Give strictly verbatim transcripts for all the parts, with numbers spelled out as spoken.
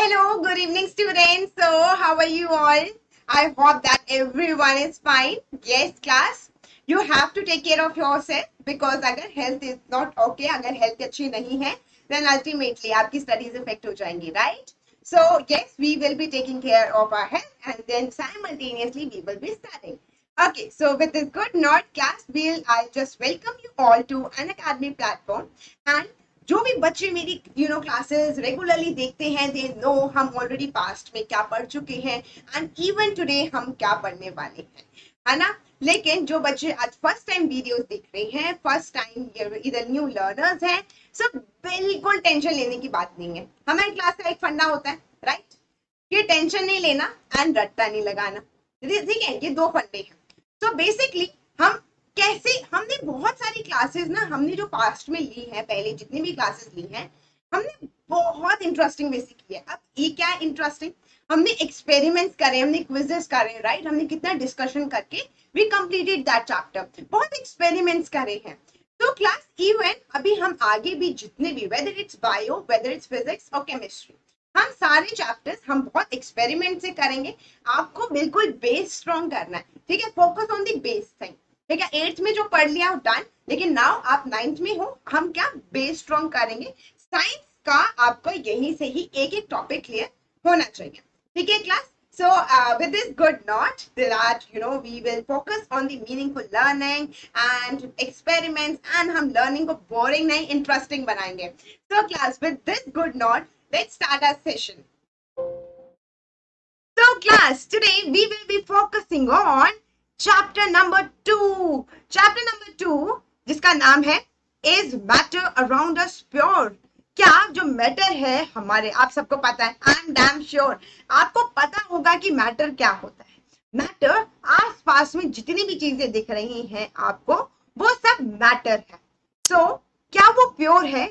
Hello, good evening, students. So, how are you all? I hope that everyone is fine. Yes, class. You have to take care of yourself because अगर health is not okay, अगर health अच्छी नहीं है, then ultimately आपकी studies affect हो जाएंगी, right? So, yes, we will be taking care of our health and then simultaneously we will be studying. Okay, so with this good note, class, will I just welcome you all to an academy platform and जो भी बच्चे मेरी you know classes regularly देखते हैं they know हम already past में क्या पढ़ चुके हैं एंड इवन टुडे हम क्या पढ़ने वाले हैं, है ना। लेकिन जो बच्चे आज फर्स्ट टाइम वीडियोस देख रहे हैं, फर्स्ट टाइम इधर न्यू लर्नर्स हैं, सब बिल्कुल टेंशन लेने की बात नहीं है। हमारी क्लास का एक फंडा होता है, राइट, ये टेंशन नहीं लेना एंड रट्टा नहीं लगाना, ठीक है, ये दो फंडे हैं। तो बेसिकली हम कैसे, हमने बहुत सारी क्लासेस ना हमने जो पास्ट में ली है, पहले जितनी भी क्लासेस ली हैं हमने बहुत इंटरेस्टिंग वे से की है। अब ये क्या है इंटरेस्टिंग, हमने एक्सपेरिमेंट्स करे, हमने क्विजेस करे, राइट, हमने कितना डिस्कशन करके वी कंप्लीटेड दैट चैप्टर, बहुत एक्सपेरिमेंट्स करे हैं। तो क्लास इवन अभी हम आगे भी जितने भी whether it's bio, whether it's physics और केमिस्ट्री, हम सारे चैप्टर्स हम बहुत एक्सपेरिमेंट से करेंगे। आपको बिल्कुल बेस स्ट्रॉन्ग करना है, ठीक है, focus on the base thing, ठीक है। एट्थ में जो पढ़ लिया डन, लेकिन नाउ आप नाइन्थ में हो, हम क्या बेस स्ट्रॉन्ग करेंगे। साइंस का आपको यहीं से ही एक एक टॉपिक क्लियर होना चाहिए, ठीक है class. So uh, with this good note that you know we will focus on the meaningful learning and experiments and हम learning को boring नहीं interesting बनाएंगे। So class, with this good note let's start our session. So class, today we will be focusing on chapter number two, chapter number two जिसका नाम है is matter around us pure. क्या जो matter है हमारे, आप सबको पता है, आई एम डैम श्योर आपको पता होगा कि मैटर क्या होता है। मैटर आसपास में जितनी भी चीजें दिख रही हैं आपको, वो सब मैटर है। सो so, क्या वो प्योर है?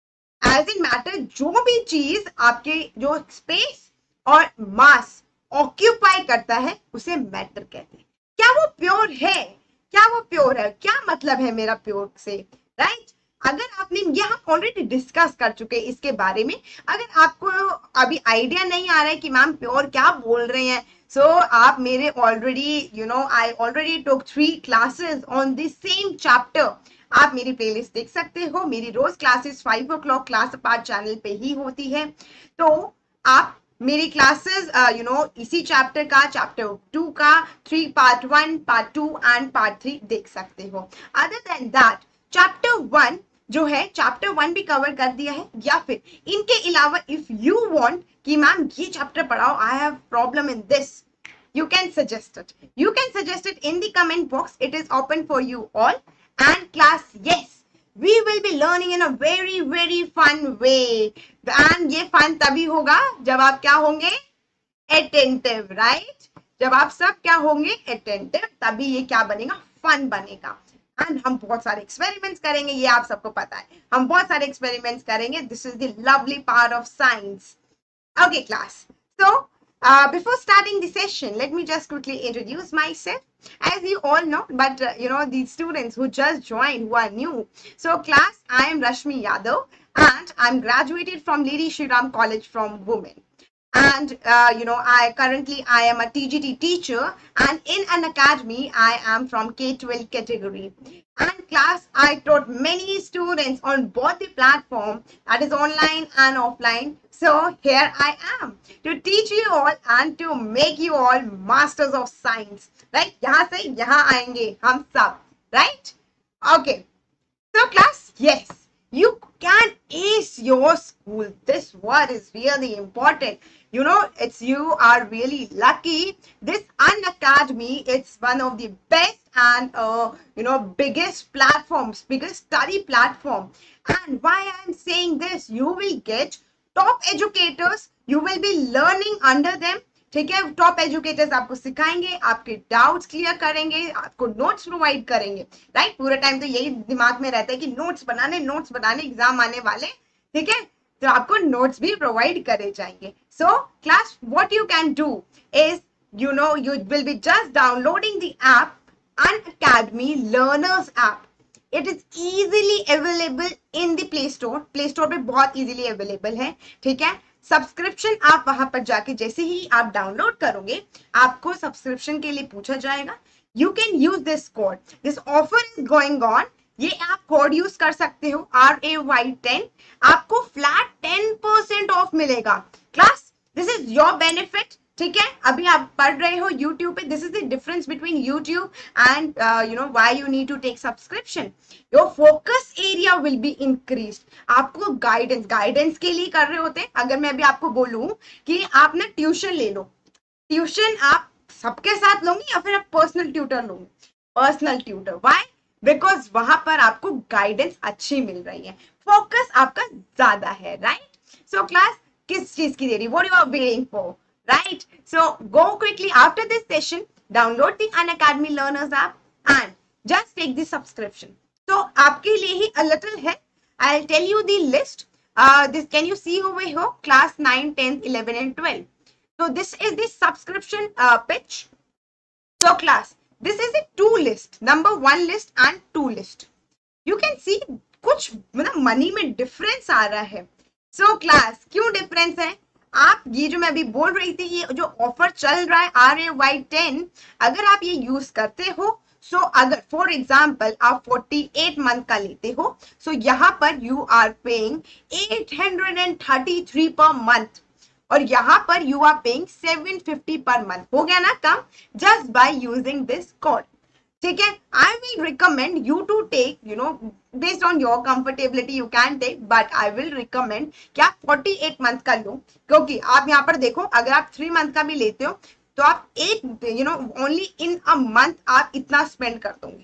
एज इन मैटर जो भी चीज आपके जो स्पेस और मास ऑक्यूपाई करता है उसे मैटर कहते हैं। क्या वो प्योर है? क्या वो प्योर है? क्या मतलब है मेरा प्योर से, राइट? अगर आपने, ये हम ऑलरेडी डिस्कस कर चुके हैं इसके बारे में। अगर आपको अभी आइडिया नहीं आ रहा है कि मैम प्योर क्या बोल रहे हैं, सो so, आप मेरे already you know I already took three classes on this same chapter. आप मेरी प्लेलिस्ट देख सकते हो, मेरी रोज classes five o'clock class अपार्ट चैनल पे ही होती है। तो आप मेरी क्लासेस यू नो इसी चैप्टर का, चैप्टर टू का three part one, part two and part three देख सकते हो। Other than that chapter one जो है, चैप्टर वन भी कवर कर दिया है, या फिर इनके अलावा इफ यू वांट कि मैम ये चैप्टर पढ़ाओ, I have problem in this, you can suggest it, you can suggest it in the comment box. It is open for you all. And class, yes, we will be learning in a very very fun way, and ये fun तभी होगा जब आप क्या होंगे, attentive, right? जब आप सब क्या होंगे, attentive, तभी ये क्या बनेगा, fun बनेगा। एंड हम बहुत सारे एक्सपेरिमेंट्स करेंगे, ये आप सबको पता है, हम बहुत सारे एक्सपेरिमेंट्स करेंगे। This is the lovely part of science. Okay class, so Uh, before starting the session, let me just quickly introduce myself. As you all know, but uh, you know, these students who just joined, who are new. So class, I am Rashmi Yadav and I'm graduated from Lady Shri Ram College from Women. And uh, you know, I currently I am a T G T teacher, and in an academy I am from K twelve category. And class, I taught many students on both the platform, that is online and offline. So here I am to teach you all and to make you all masters of science. Right? यहाँ से यहाँ आएंगे हम सब. Right? Okay. So class, yes, you can ace your school. This word is really important. You know, it's, you are really lucky. This Unacademy, it's one of the best and uh, you know, biggest platforms, biggest study platform. And why I'm saying this, you will get top educators, you will be learning under them, ठीक है। Top educators आपको सिखाएंगे, आपके doubts clear करेंगे, आपको notes provide करेंगे, right. पूरे time तो यही दिमाग में रहता है कि नोट्स बनाने, नोट्स बनाने, एग्जाम आने वाले, ठीक है, तो आपको नोट्स भी प्रोवाइड करे जाएंगे। So class, what you can do is, you know, you will be just downloading the app, Unacademy Learners app. It is easily available in the play store, play store पे बहुत easily available है, ठीक है। Subscription आप वहां पर जाके जैसे ही आप डाउनलोड करोगे आपको सब्सक्रिप्शन के लिए पूछा जाएगा, you can use this code, this offer is going on, ये आप कोड यूज कर सकते हो आर ए वाई टेन, आपको फ्लैट टेन परसेंट ऑफ मिलेगा। Class this is your benefit, ठीक है। अभी आप पढ़ रहे हो यूट्यूब पे, this is the difference between YouTube and you know why you need to take subscription, your focus area will be increase. आपको गाइडेंस गाइडेंस के लिए कर रहे होते हैं, अगर मैं अभी आपको बोलूं कि आप ना ट्यूशन ले लो, ट्यूशन आप सबके साथ लोगे या फिर आप पर्सनल ट्यूटर लोगे, पर्सनल ट्यूटर, व्हाई, बिकॉज वहां पर आपको गाइडेंस अच्छी मिल रही है, फोकस आपका ज्यादा है, राइट। सो क्लास किस चीज की देरी, what you are waiting for, right? So go quickly after this session, download the Unacademy Learners app and just take the subscription. So आपके लिए ही a little है, I'll tell you the list. Uh, this can you see over here? Class nine, tenth, eleven and twelve. So this is the subscription uh, pitch. So class, this is a two list, number one list and two list. You can see कुछ मतलब money में difference आ रहा है। So class, क्यों difference है? आप ये जो मैं अभी बोल रही थी, ये जो ऑफर चल रहा है आर ए वाई टेन, अगर आप ये यूज करते हो, सो so अगर फॉर एग्जांपल आप अड़तालीस मंथ का लेते हो, सो so यहाँ पर you are paying eight hundred thirty three per month और यहाँ पर you are paying seven fifty per month, हो गया ना कम, just by using this code, ठीक है। I will recommend you to take, you know based on your comfortability you can take, but I will recommend कि आप अड़तालीस month का लो, क्योंकि आप यहाँ पर देखो अगर आप थ्री मंथ का भी लेते हो तो आप एक you know only in a month आप इतना स्पेंड कर दोगे,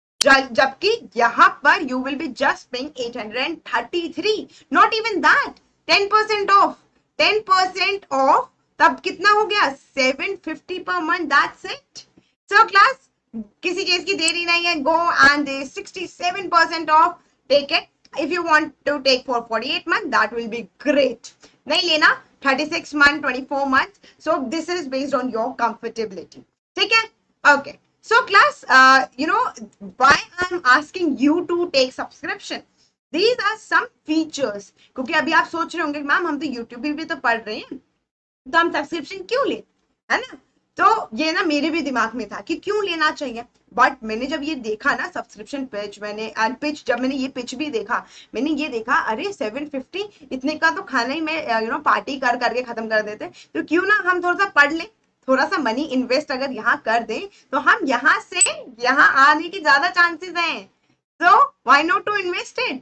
जबकि यहाँ पर you will be just paying eight hundred thirty three, not even that, ten percent off, ten percent off, तब कितना हो गया seven fifty per month, that's it. So class किसी चीज की देरी नहीं है, go and sixty seven percent off, take it. If you want to take for forty eight month that will be great, नहीं लेना thirty six month, twenty four month, so this is based on your comfortability, ठीक है। Okay, so class you know why I am asking you to take subscription, these are some features, क्योंकि अभी आप सोच रहे होंगे मैम हम तो यूट्यूब पे भी तो पढ़ रहे हैं तो हम सब्सक्रिप्शन क्यों ले, है ना। तो ये ना मेरे भी दिमाग में था कि क्यों लेना चाहिए, बट मैंने जब ये देखा ना सब्सक्रिप्शन पिच, मैंने एंड पिच जब मैंने ये पिच भी देखा, मैंने ये देखा अरे सेवन फिफ्टी इतने का तो खाना ही मैं यू नो पार्टी कर करके खत्म कर देते, तो क्यों ना हम थोड़ा सा पढ़ लें, थोड़ा सा मनी इन्वेस्ट अगर यहाँ कर दें तो हम यहाँ से यहाँ आने की ज्यादा चांसेस हैं, so why not to invest it.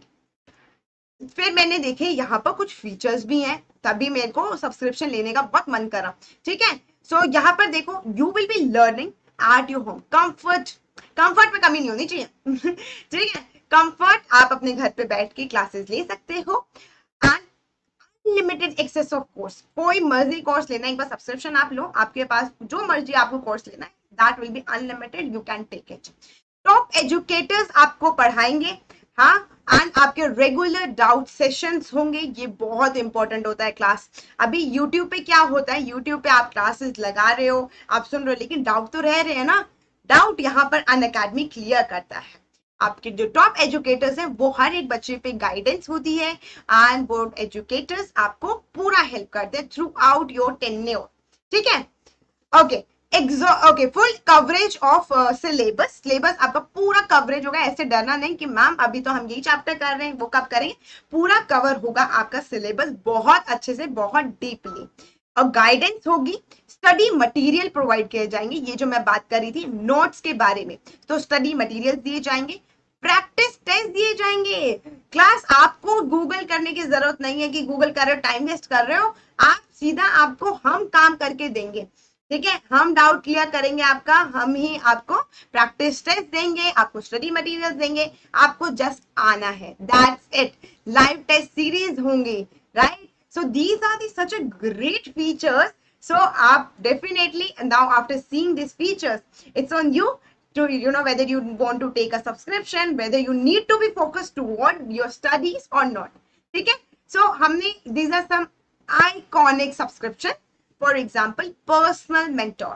फिर मैंने देखे यहाँ पर कुछ फीचर्स भी हैं, तभी मेरे को सब्सक्रिप्शन लेने का बहुत मन करा, ठीक है। सो so, यहाँ पर देखो you will be learning at your home, comfort, comfort में कमी नहीं होनी चाहिए ठीक है, कंफर्ट, आप अपने घर पे बैठ के क्लासेस ले सकते हो and unlimited access of course, कोई मर्जी कोर्स लेना, एक बार सब्सक्रिप्शन आप लो, आपके पास जो मर्जी आपको कोर्स लेना है that will be unlimited, you can take it. Top educators आपको पढ़ाएंगे, हाँ, एंड आपके रेगुलर डाउट सेशंस होंगे, ये बहुत इंपॉर्टेंट होता है क्लास। अभी यूट्यूब पे क्या होता है, यूट्यूब पे आप क्लासेस लगा रहे हो, आप सुन रहे हो, लेकिन डाउट तो रह रहे हैं ना, डाउट यहाँ पर अनअकैडमी क्लियर करता है। आपके जो टॉप एजुकेटर्स हैं वो हर एक बच्चे पे गाइडेंस होती है एंड वो एजुकेटर्स आपको पूरा हेल्प करते हैं थ्रू आउट योर टेन्योर, ठीक है। Okay okay, full coverage of syllabus, syllabus आपका पूरा कवरेज होगा, ऐसे डरना नहीं कि मैम अभी तो हम यही चैप्टर कर रहे हैं, वो कब करेंगे, पूरा कवर होगा आपका सिलेबस बहुत अच्छे से, बहुत डीपली, और गाइडेंस होगी, स्टडी मटेरियल प्रोवाइड किए जाएंगे, ये जो मैं बात कर रही थी नोट्स के बारे में, तो स्टडी मटेरियल दिए जाएंगे, प्रैक्टिस टेस्ट दिए जाएंगे। क्लास आपको गूगल करने की जरूरत नहीं है कि गूगल कर रहे हो, टाइम वेस्ट कर रहे हो, आप सीधा आपको हम काम करके देंगे, ठीक है, हम डाउट क्लियर करेंगे आपका, हम ही आपको प्रैक्टिस टेस्ट देंगे, आपको स्टडी मटेरियल्स देंगे, आपको जस्ट आना है, that's it. Live test series होंगे, right, so these are the such a great features, so आप definitely now after seeing this features it's on you to you know whether you want to take a subscription, whether you need to be focused toward your studies or not, ठीक है। so हमने these are some iconic subscription, for example personal mentor,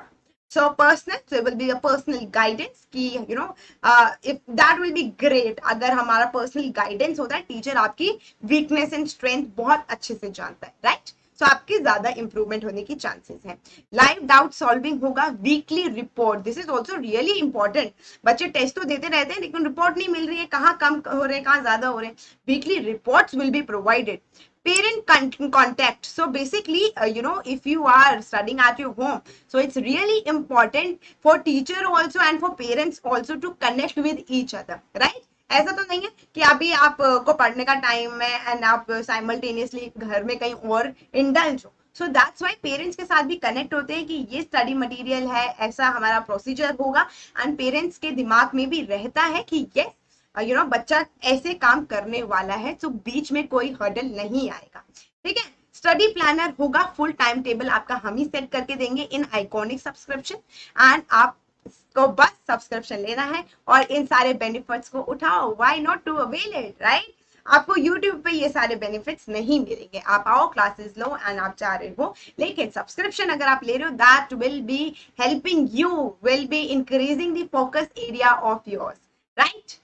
So personal, so it will be a personal guidance कि you know uh, if that will be great अगर हमारा personal guidance होता है, teacher आपकी weakness and strength बहुत अच्छे से जानता है, right? सो so, आपकी ज्यादा इंप्रूवमेंट होने की चांसेस हैं. लाइव डाउट सॉल्विंग होगा. Weekly report, this is also really important. बच्चे टेस्ट तो देते रहते हैं लेकिन रिपोर्ट नहीं मिल रही है, कहाँ कम हो रहे हैं कहाँ ज्यादा हो रहे हैं. Weekly reports will be provided. Parent contact, so basically uh, you know if you are studying at your home, so it's really important for teacher also and for parents also to connect with each other, right? ऐसा तो नहीं है कि अभी आप को पढ़ने का टाइम है एंड आप साइमल्टेनियसली घर में कहीं और इंडल्ज हो. सो दैट्स वाई पेरेंट्स के साथ भी कनेक्ट होते हैं कि ये स्टडी मटेरियल है, ऐसा हमारा प्रोसीजर होगा, एंड पेरेंट्स के दिमाग में भी रहता है कि यस यू नो बच्चा ऐसे काम करने वाला है, तो बीच में कोई हर्डल नहीं आएगा. ठीक है. स्टडी प्लानर होगा. फुल टाइम टेबल आपका हम ही सेट करके देंगे इन आइकॉनिक सब्सक्रिप्शन, एंड आप को बस सब्सक्रिप्शन लेना है और इन सारे बेनिफिट्स को उठाओ. Why not to avail it, right? आपको YouTube पे ये सारे बेनिफिट्स नहीं मिलेंगे. आप आओ, क्लासेस लो एंड आप जा रहे हो, लेकिन सब्सक्रिप्शन अगर आप ले रहे हो that will be helping you, will be increasing the focus area of yours, right?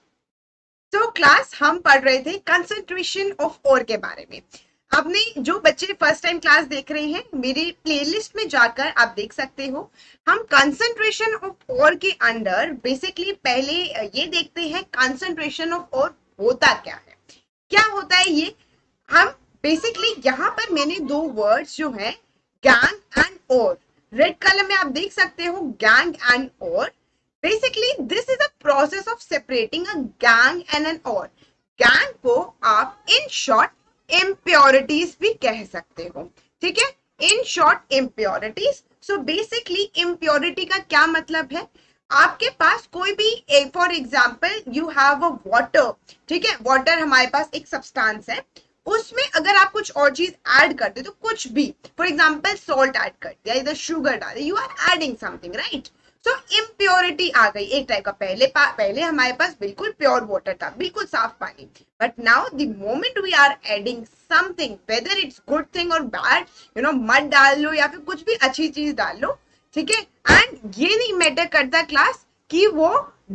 तो क्लास हम पढ़ रहे थे कंसंट्रेशन ऑफ ओर के बारे में. आपने जो बच्चे फर्स्ट टाइम क्लास देख रहे हैं, मेरी प्लेलिस्ट में जाकर आप देख सकते हो. हम कंसंट्रेशन ऑफ ओर के अंदर बेसिकली पहले ये देखते हैं कंसंट्रेशन ऑफ ओर होता क्या है. क्या होता है ये? हम बेसिकली यहाँ पर मैंने दो वर्ड्स जो है gangue and ore, red colour में आप देख सकते हो gangue and ore. Basically, this is a process of separating a gang and an ore. Gang को आप in short impurities भी कह सकते हो. ठीक है. In short impurities. So basically impurity का क्या मतलब है? आपके पास कोई भी, for example you have a water. ठीक है. water हमारे पास एक substance है, उसमें अगर आप कुछ और चीज ऐड कर दे तो कुछ भी, फॉर एग्जाम्पल सॉल्ट ऐड कर दिया, इधर शुगर डाल दिया, you are adding something, right? So impurity आ गई एक टाइप का. पहले पहले हमारे पास बिल्कुल प्योर वाटर था, बिल्कुल साफ पानी, but now the moment we are adding something, whether it's good thing और बैड, यू नो मड डाल लो या फिर कुछ भी अच्छी चीज डाल लो, ठीक है, एंड ये नहीं मैटर करता क्लास कि वो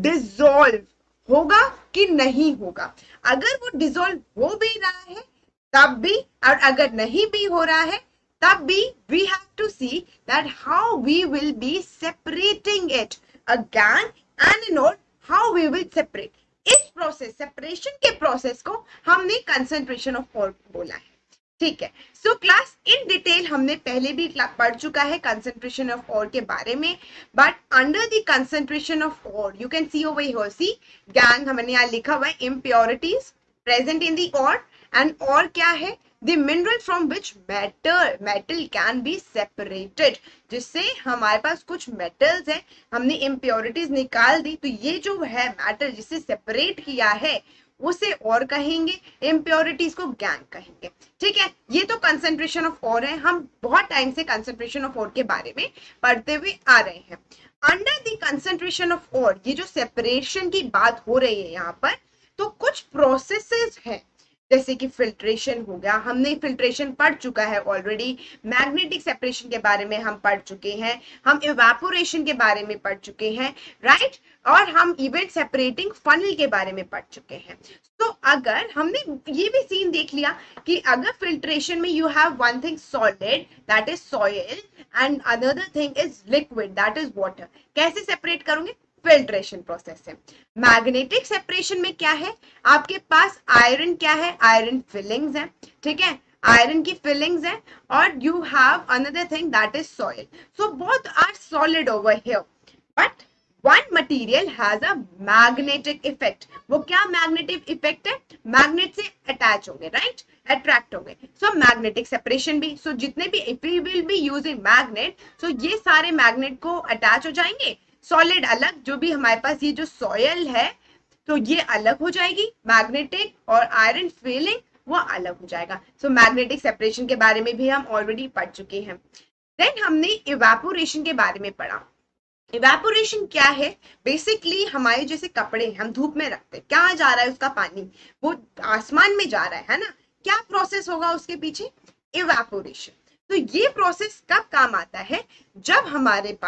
डिसॉल्व होगा कि नहीं होगा. अगर वो डिसॉल्व हो भी रहा है तब भी, और अगर नहीं भी हो रहा है तब भी, we have to see that how we will be separating it, a gang and an ore, how we will separate. इस प्रोसेस, सेपरेशन के प्रोसेस को हमने कंसंट्रेशन ऑफ ओर बोला है. ठीक है. सो क्लास इन डिटेल हमने पहले भी पढ़ चुका है कंसंट्रेशन ऑफ ओर के बारे में, but under the concentration of ore you can see over here, see gangue हमने यहाँ लिखा हुआ है, impurities present in the ore, and और क्या है? The mineral from which metal metal can be separated, जिससे हमारे पास कुछ metals है, हमने impurities निकाल दी, तो ये जो है metal जिसे separate किया है उसे और कहेंगे, impurities को gang कहेंगे. ठीक है. ये तो concentration of ore है. हम बहुत टाइम से concentration of ore के बारे में पढ़ते हुए आ रहे हैं. Under the concentration of ore, ये जो separation की बात हो रही है यहाँ पर, तो कुछ processes है, जैसे कि फिल्ट्रेशन हो गया, हमने फिल्ट्रेशन पढ़ चुका है ऑलरेडी. मैग्नेटिक सेपरेशन के बारे में हम पढ़ चुके हैं, हम इवेपोरेशन के बारे में पढ़ चुके हैं, राइट? और हम इवेंट सेपरेटिंग फनल के बारे में पढ़ चुके हैं. तो अगर हमने ये भी सीन देख लिया कि अगर फिल्ट्रेशन में you have one thing solid that is soil and another thing is liquid that is water, कैसे सेपरेट करोगे? फिल्ट्रेशन प्रोसेस है. मैग्नेटिक सेपरेशन में क्या है? आपके पास आयरन क्या है? आयरन फिलिंग्स है. ठीक है. आयरन की फिलिंग्स है, और you have another thing that is soil. So both are solid over here, but one material has a magnetic effect. वो क्या मैग्नेटिक इफेक्ट है? मैग्नेट से अटैच होंगे, राइट? अट्रैक्ट होंगे. सो मैग्नेटिक सेपरेशन भी, सो so, जितने भी if we will be using magnet, so ये सारे मैग्नेट को अटैच हो जाएंगे. सॉलिड अलग, जो भी हमारे पास ये जो सॉयल है तो ये अलग हो जाएगी, मैग्नेटिक और आयरन फीलिंग वो अलग हो जाएगा. सो मैग्नेटिक सेपरेशन के बारे में भी हम ऑलरेडी पढ़ चुके हैं. देन हमने इवेपोरेशन के बारे में पढ़ा. इवेपोरेशन क्या है? बेसिकली हमारे जैसे कपड़े हम धूप में रखते हैं, क्या जा रहा है उसका पानी? वो आसमान में जा रहा है, है ना? क्या प्रोसेस होगा उसके पीछे? इवेपोरेशन. तो ये प्रोसेस कब काम आता है? जब हमारे पास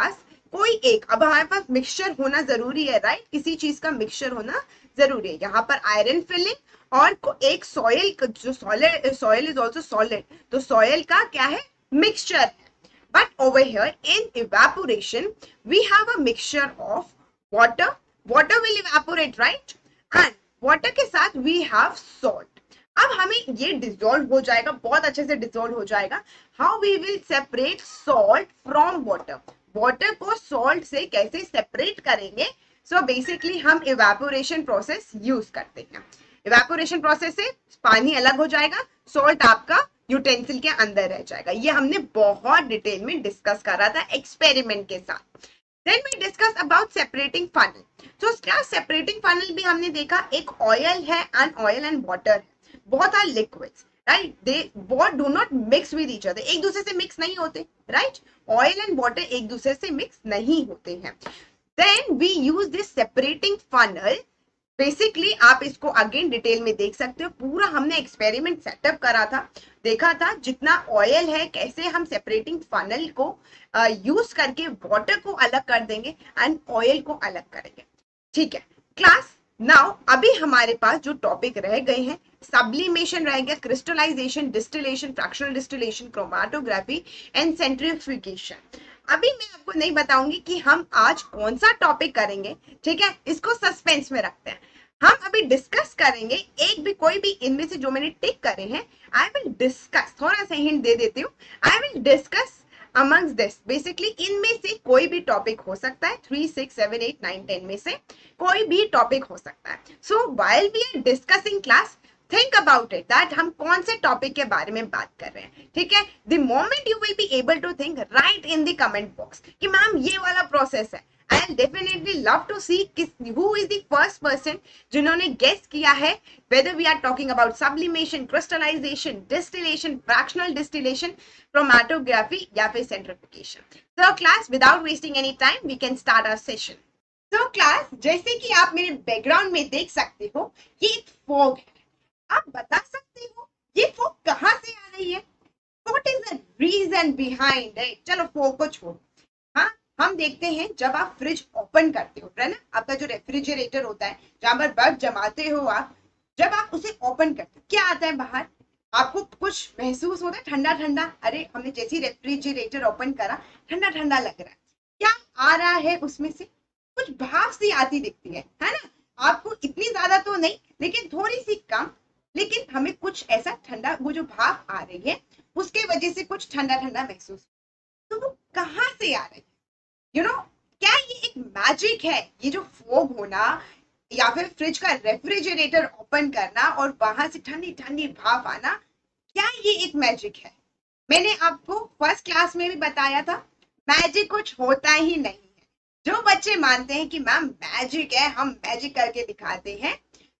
कोई एक, अब हमारे पास मिक्सचर होना जरूरी है, राइट, किसी चीज का मिक्सचर होना जरूरी है। यहाँ पर आयरन फिलिंग और एक सॉइल, जो solid, soil is also solid, तो सॉइल का क्या है, mixture. But over here in evaporation, we have a mixture of water. Water will evaporate, right? And water के साथ we have salt. अब हमें ये डिसॉल्व हो जाएगा, बहुत अच्छे से डिसॉल्व हो जाएगा। How we will separate salt from water? Water को salt से कैसे सेपरेट करेंगे? So basically हम evaporation process यूज करते हैं। evaporation process से पानी अलग हो जाएगा, salt आपका यूटेंसिल के अंदर रह जाएगा। ये हमने बहुत डिटेल में डिस्कस करा था एक्सपेरिमेंट के साथ। Then we discuss about separating funnel. तो क्या सेपरेटिंग फनल भी हमने देखा, एक ऑयल है एंड ऑयल एंड वाटर है, both are liquids, right, they both do not mix with each other, एक दूसरे से मिक्स नहीं होते, राइट, ऑयल एंड वाटर एक दूसरे से मिक्स नहीं होते हैं। Then we use this separating funnel. Basically आप इसको अगेन डिटेल में देख सकते हो, पूरा हमने एक्सपेरिमेंट सेटअप करा था, देखा था जितना ऑयल है कैसे हम सेपरेटिंग फनल को यूज uh, करके वाटर को अलग कर देंगे एंड ऑयल को अलग करेंगे। ठीक है क्लास, नाउ अभी हमारे पास जो टॉपिक रह गए हैं, सब्लिमेशन रह गया, crystallization, distillation, fractional distillation, chromatography and centrifugation. अभी मैं आपको नहीं बताऊंगी कि हम आज कौन सा टॉपिक करेंगे, ठीक है, इसको सस्पेंस में रखते हैं। हम अभी डिस्कस करेंगे, एक भी कोई भी इनमें से जो मैंने टिक करे हैं, आई विल डिस्कस, थोड़ा सा हिंट दे देती हूँ, I will discuss amongst this. Basically इनमें से कोई भी टॉपिक हो सकता है, three six seven eight nine ten में से कोई भी टॉपिक हो सकता है। So while we are discussing class, think about it that हम कौन से टॉपिक के बारे में बात कर रहे हैं, ठीक है। The moment you will be able to think, right in the comment box कि मैम ये वाला प्रोसेस है। I'll definitely love to see who is the first person जिन्होंने guess किया है whether we are talking about sublimation, crystallization, distillation, fractional distillation, chromatography या फिर centrifugation. So class, without wasting any time, we can start our session. So class, जैसे कि आप मेरे background में देख सकते हो, ये एक फॉग है। आप बता सकते हो ये फॉग कहाँ से आ रही है? What is the reason behind it? चलो फॉग को छोड़ो, हाँ हम देखते हैं जब आप फ्रिज ओपन करते हो, है ना, आपका जो रेफ्रिजरेटर होता है जहां पर बर्फ जमाते हो आप, जब आप उसे ओपन करते हो क्या आता है बाहर? आपको कुछ महसूस होता है ठंडा ठंडा, अरे हमने जैसे ही रेफ्रिजरेटर ओपन करा ठंडा ठंडा लग रहा है, क्या आ रहा है उसमें से? कुछ भाप सी आती दिखती है, है ना, आपको इतनी ज्यादा तो नहीं लेकिन थोड़ी सी कम, लेकिन हमें कुछ ऐसा ठंडा, वो जो भाप आ रही है उसके वजह से कुछ ठंडा ठंडा महसूस, तो वो कहाँ से आ रही है? यू you नो know, क्या ये एक मैजिक है? ये जो फॉग होना या फिर फ्रिज का रेफ्रिजरेटर ओपन करना और वहां से ठंडी ठंडी भाप आना, क्या ये एक मैजिक है? मैंने आपको फर्स्ट क्लास में भी बताया था, मैजिक कुछ होता ही नहीं है। जो बच्चे मानते हैं कि मैम मैजिक है, हम मैजिक करके दिखाते हैं,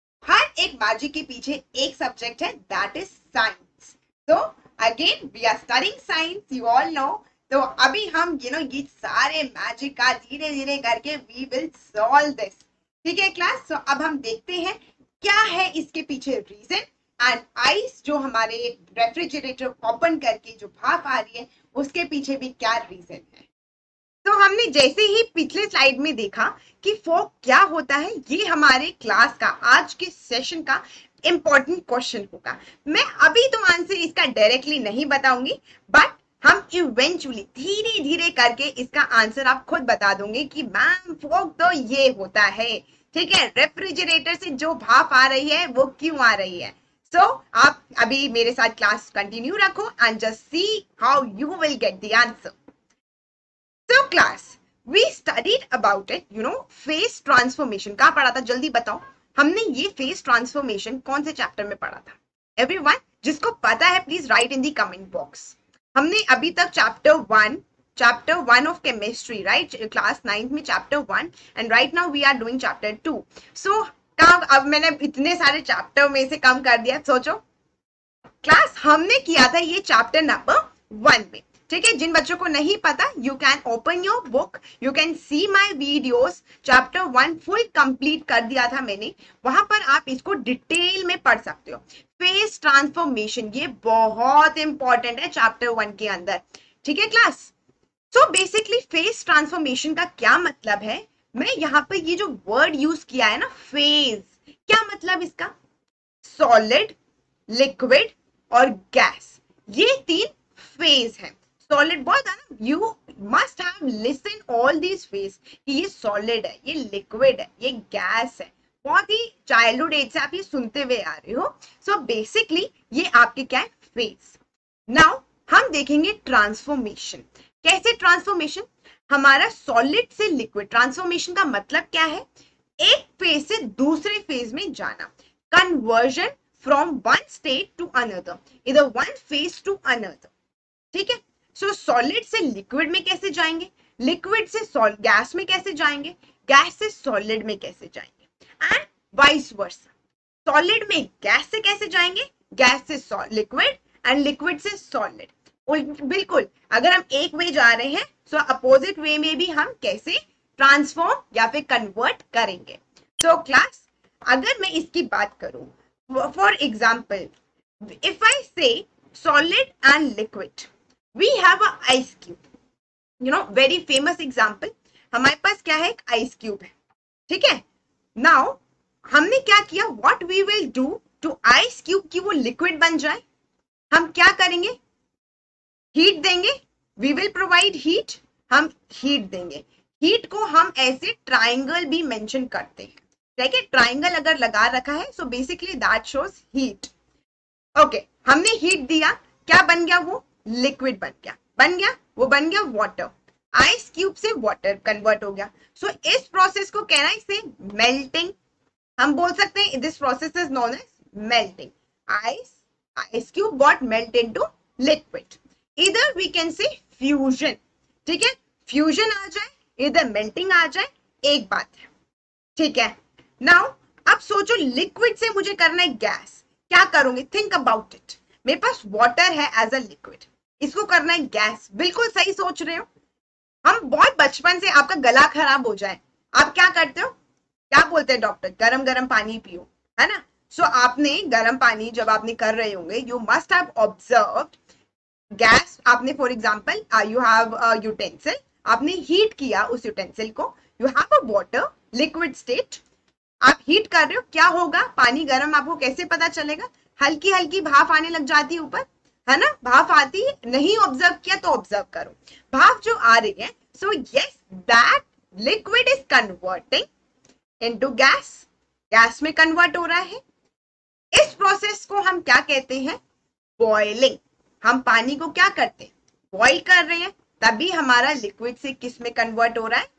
हर एक मैजिक के पीछे एक सब्जेक्ट है, दैट इज साइंस। तो again we are studying science, you all know. तो अभी हम यू नो ये सारे मैजिक का धीरे धीरे करके वी विल सॉल्व दिस, ठीक है क्लास। सो अब हम देखते हैं क्या है इसके पीछे रीजन, एंड आइस जो हमारे रेफ्रिजरेटर ओपन करके जो भाप आ रही है उसके पीछे भी क्या रीजन है। तो हमने जैसे ही पिछले स्लाइड में देखा कि फॉग क्या होता है, ये हमारे क्लास का आज के सेशन का इंपॉर्टेंट क्वेश्चन होगा। मैं अभी तो आंसर इसका डायरेक्टली नहीं बताऊंगी, बट हम इवेंचुअली धीरे धीरे करके इसका आंसर आप खुद बता दोगे कि मैम फॉग तो ये होता है, ठीक है, रेफ्रिजरेटर से जो भाप आ रही है वो क्यों आ रही है। सो so, आप अभी मेरे साथ क्लास कंटिन्यू रखो and just see how you will get the answer. So class, we studied about it, you know, face transformation. कहाँ पढ़ा था जल्दी बताओ, हमने ये फेस ट्रांसफॉर्मेशन कौन से चैप्टर में पढ़ा था? एवरीवन जिसको पता है please write in the comment box. हमने अभी तक chapter one chapter one of chemistry, right, class ninth में chapter one, and right now we are doing chapter two. सो कब अब मैंने इतने सारे चैप्टर में से कम कर दिया, सोचो क्लास, हमने किया था ये चैप्टर नंबर वन में, ठीक है। जिन बच्चों को नहीं पता, you can open your book, you can see my videos, chapter one full complete कर दिया था मैंने, वहां पर आप इसको डिटेल में पढ़ सकते हो। फेस ट्रांसफॉर्मेशन ये बहुत इंपॉर्टेंट है चैप्टर वन के अंदर, ठीक है class. So basically phase transformation का क्या मतलब है, मैं यहाँ पे ये जो वर्ड यूज किया है ना फेज, क्या मतलब इसका, सॉलिड, लिक्विड और गैस, ये तीन फेज है। सॉलिड बहुत है ना, you must have listen all these phase कि ये सॉलिड है, ये लिक्विड है, ये गैस है, बहुत ही चाइल्डहुड एज से आप ये सुनते हुए आ रहे हो। सो बेसिकली ये आपके क्या है, फेज। नाउ हम देखेंगे ट्रांसफॉर्मेशन, कैसे ट्रांसफॉर्मेशन, हमारा सॉलिड से लिक्विड ट्रांसफॉर्मेशन का मतलब क्या है, एक फेज से दूसरे फेज में जाना, conversion from one state to another, इधर वन फेज टू अनदर, ठीक है। सो सॉलिड से लिक्विड में कैसे जाएंगे, लिक्विड से गैस में कैसे जाएंगे, गैस से सॉलिड में कैसे जाएंगे, एंड वाइस वर्सा, सॉलिड में गैस से कैसे जाएंगे, गैस से लिक्विड एंड लिक्विड से सॉलिड। बिल्कुल, अगर हम एक वे जा रहे हैं सो अपोजिट वे में भी हम कैसे ट्रांसफॉर्म या फिर कन्वर्ट करेंगे। सो क्लास, अगर मैं इसकी बात करूं, for example if I say solid and liquid, we have a ice cube, you know very famous example, हमारे पास क्या है, एक आइस क्यूब है, ठीक है। नाउ हमने क्या किया, what we will do to ice cube की वो लिक्विड बन जाए, हम क्या करेंगे, हीट देंगे, वी विल प्रोवाइड हीट, हम हीट देंगे, हीट को हम ऐसे ट्राइंगल भी मेंशन करते हैं, ठीक है, ट्राइंगल अगर लगा रखा है so basically that shows heat. Okay, हमने हीट दिया, क्या बन गया, वो लिक्विड बन गया, बन गया वो बन गया वाटर, आइस क्यूब से वाटर कन्वर्ट हो गया। सो so, इस प्रोसेस को कहना है इसे मेल्टिंग, हम बोल सकते हैं this process is known as melting, ice ice cube got melt into liquid, इधर वी कैन से फ्यूजन, ठीक है, फ्यूजन आ जाए, इधर मेल्टिंग आ जाए, एक बात है, ठीक है। नाउ अब सोचो लिक्विड से मुझे करना है गैस, क्या करूंगी, थिंक अबाउट इट, मेरे पास वाटर है एज अ लिक्विड, इसको करना है गैस, बिल्कुल सही सोच रहे हो। हम बहुत बचपन से, आपका गला खराब हो जाए आप क्या करते हो, क्या बोलते हैं डॉक्टर, गरम गरम पानी पियो, है ना। सो so, आपने गरम पानी जब आपने कर रहे होंगे, you must have observed gas, आपने for example you have a utensil, आपने हीट किया उस यूटेंसिल को, you have a water liquid state, आप हीट कर रहे हो, क्या होगा, पानी गर्म, आपको कैसे पता चलेगा, हल्की हल्की भाप आने लग जाती है ऊपर, है ना, भाप आती है, नहीं ऑब्जर्व किया तो ऑब्जर्व करो, भाप जो आ रही है, so yes that liquid is converting into gas, gas में कन्वर्ट हो रहा है, इस प्रोसेस को हम क्या कहते हैं, बॉइलिंग, हम पानी को क्या करते हैं, बॉइल कर रहे हैं, तभी हमारा लिक्विड से किस में कन्वर्ट हो रहा है,